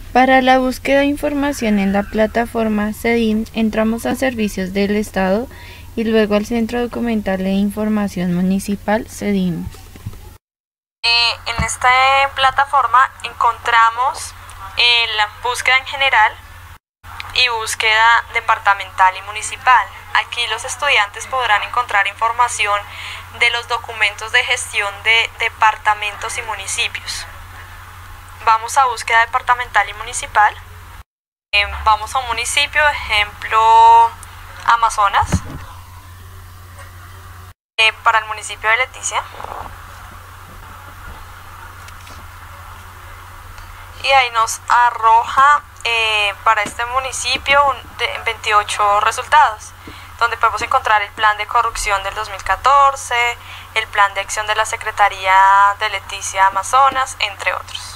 Para la búsqueda de información en la plataforma CEDIM, entramos a Servicios del Estado y luego al Centro Documental de Información Municipal CEDIM. En esta plataforma encontramos la búsqueda en general y búsqueda departamental y municipal. Aquí los estudiantes podrán encontrar información de los documentos de gestión de departamentos y municipios. Vamos a búsqueda departamental y municipal. Vamos a un municipio, ejemplo Amazonas, para el municipio de Leticia. Y ahí nos arroja para este municipio 28 resultados, donde podemos encontrar el plan de corrupción del 2014, el plan de acción de la Secretaría de Leticia Amazonas, entre otros.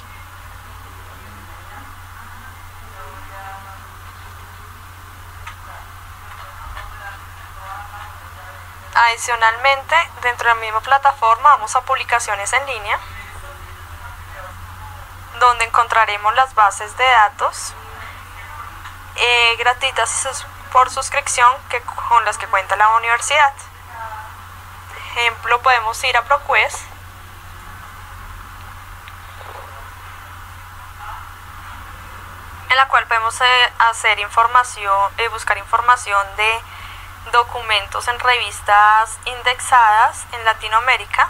Adicionalmente, dentro de la misma plataforma vamos a publicaciones en línea, donde encontraremos las bases de datos gratuitas por suscripción con las que cuenta la universidad. Ejemplo, podemos ir a ProQuest, en la cual podemos hacer buscar información de documentos en revistas indexadas en Latinoamérica.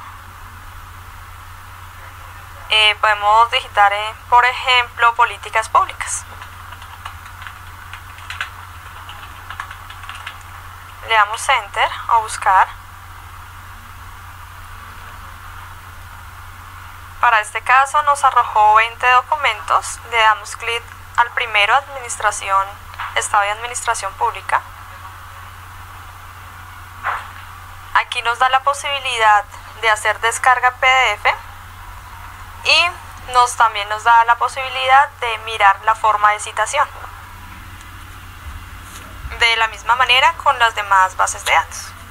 Podemos digitar, por ejemplo, políticas públicas. Le damos Enter o buscar. Para este caso nos arrojó 20 documentos. Le damos clic al primero, Administración, Estado y Administración Pública. Aquí nos da la posibilidad de hacer descarga PDF y también nos da la posibilidad de mirar la forma de citación. De la misma manera con las demás bases de datos.